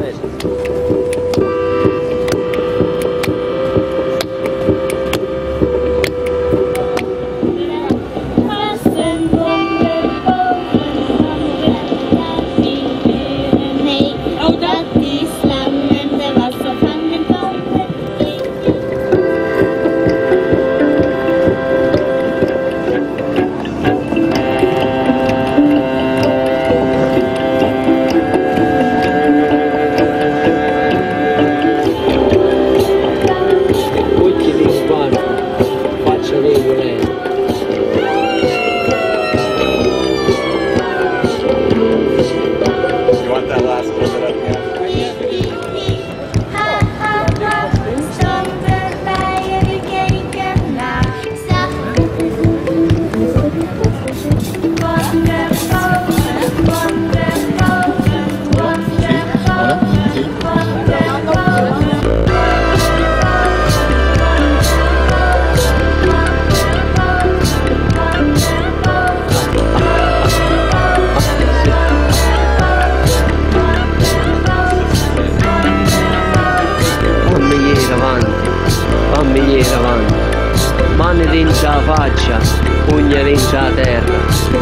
Mani dentro la faccia, pugna dentro la terra.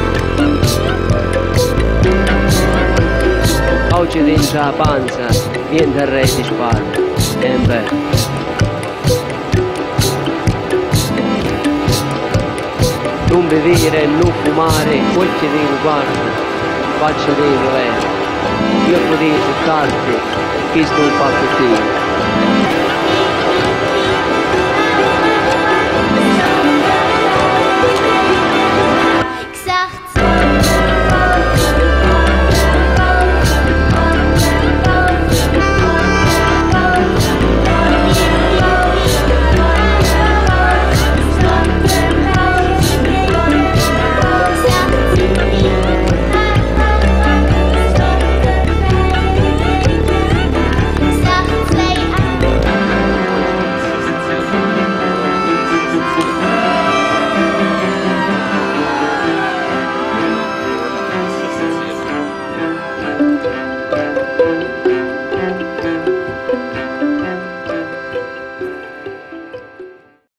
Oggi dentro la panza, niente al re di spalle. E beh. Non bevere e non fumare, quel che devo guardare, faccia dei volere. Io potevo toccarti, questo non fa per te.